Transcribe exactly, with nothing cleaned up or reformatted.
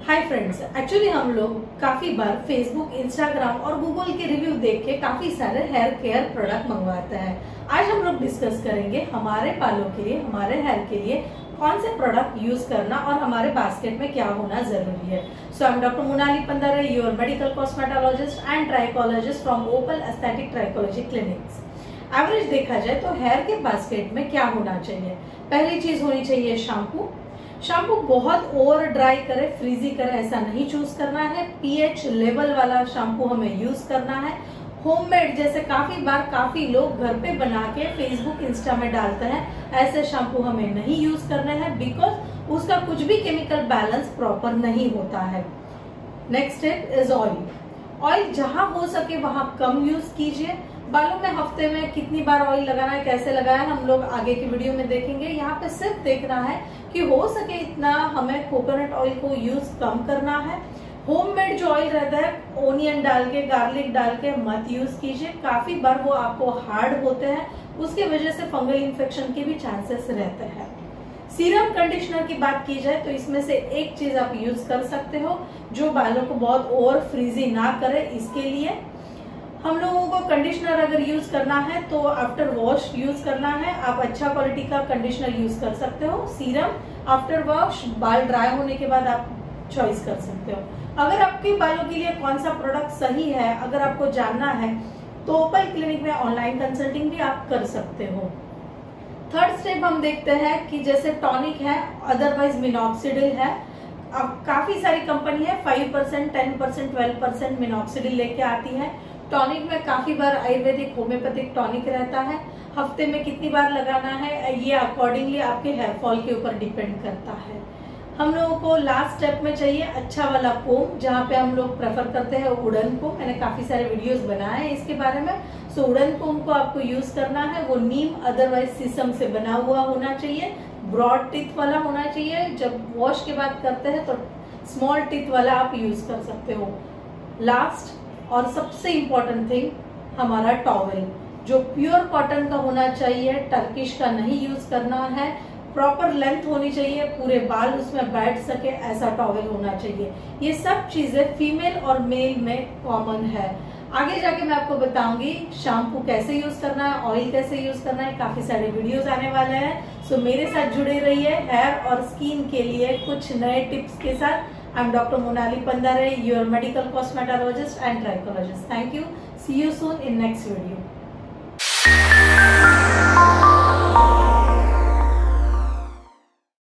Hi friends, actually हम लोग काफी बार फेसबुक, इंस्टाग्राम और गूगल के रिव्यू देख के काफी सारे हेयर केयर प्रोडक्ट मंगवाते हैं। आज हम लोग डिस्कस करेंगे हमारे बालों के लिए, हमारे हेयर के लिए कौन से प्रोडक्ट यूज करना और हमारे बास्केट में क्या होना जरूरी है। सो आई am doctor Monali Pandare, your medical cosmetologist and trichologist from Opal aesthetic trichology clinics. Average देखा जाए तो हेयर के बास्केट में क्या होना चाहिए? पहली चीज होनी चाहिए शैम्पू। शैम्पू बहुत ओवर ड्राई करे, फ्रीजी करे ऐसा नहीं चूज करना है। पीएच लेवल वाला शैम्पू हमें यूज करना है। होममेड, जैसे काफी बार काफी लोग घर पे बना के फेसबुक, इंस्टा में डालते हैं, ऐसे शैम्पू हमें नहीं यूज करने हैं बिकॉज उसका कुछ भी केमिकल बैलेंस प्रॉपर नहीं होता है। Next step is oil. Oil जहां हो सके वहां कम यूज कीजिए। बालों में हफ्ते में कितनी बार ऑयल लगाना है, कैसे लगाना है, हम लोग आगे की वीडियो में देखेंगे। यहाँ पे सिर्फ देखना है कि हो सके इतना हमें कोकोनट ऑयल को यूज कम करना है। होममेड जो ऑयल रहता है ओनियन डाल के, गार्लिक डाल के मत यूज कीजिए। काफी बार वो आपको हार्ड होते हैं, उसकी वजह से फंगल इन्फेक्शन के भी चांसेस रहते हैं। सीरम कंडीशनर की बात की जाए तो इसमें से एक चीज आप यूज कर सकते हो जो बालों को बहुत ओवर फ्रीजी ना करे। इसके लिए हम लोगों को कंडीशनर अगर यूज करना है तो आफ्टर वॉश यूज करना है। आप अच्छा क्वालिटी का कंडीशनर यूज कर सकते हो। सीरम आफ्टर वॉश, बाल ड्राई होने के बाद आप चॉइस कर सकते हो। अगर आपके बालों के लिए कौन सा प्रोडक्ट सही है, अगर आपको जानना है तो ओपल क्लिनिक में ऑनलाइन कंसल्टिंग भी आप कर सकते हो। थर्ड स्टेप हम देखते हैं कि जैसे टॉनिक है, अदरवाइज मिनॉक्सिडिल है। अब काफी सारी कंपनी है, five percent, ten percent, twelve percent minoxidil लेके आती है। टॉनिक में काफी बार आयुर्वेदिक, होम्योपैथिक टॉनिक रहता है। हफ्ते में कितनी बार लगाना है ये अकॉर्डिंगली आपके हेयर फॉल के ऊपर डिपेंड करता है। हम लोगों को लास्ट स्टेप में चाहिए अच्छा वाला कोम, जहाँ पे हम लोग प्रेफर करते हैं वुडन कोम। मैंने काफी सारे वीडियोस बनाए हैं इसके बारे में। सो वुडन कोम को आपको यूज करना है। वो नीम अदरवाइज शीशम से बना हुआ होना चाहिए, ब्रॉड टिथ वाला होना चाहिए। जब वॉश के बाद करते हैं तो स्मॉल टिथ वाला आप यूज कर सकते हो। लास्ट और सबसे इम्पोर्टेंट थिंग, हमारा टॉवेल जो प्योर कॉटन का होना चाहिए, टर्किश का नहीं यूज करना है। प्रॉपर लेंथ होनी चाहिए, पूरे बाल उसमें बैठ सके ऐसा टॉवेल होना चाहिए। ये सब चीजें फीमेल और मेल में कॉमन है। आगे जाके मैं आपको बताऊंगी शैम्पू कैसे यूज करना है, ऑयल कैसे यूज करना है। काफी सारे वीडियोस आने वाले हैं, सो मेरे साथ जुड़े रहिए हेयर और स्किन के लिए कुछ नए टिप्स के साथ। I am Doctor Monali Pandare, your medical cosmetologist and trichologist. Thank you. See you soon in next video.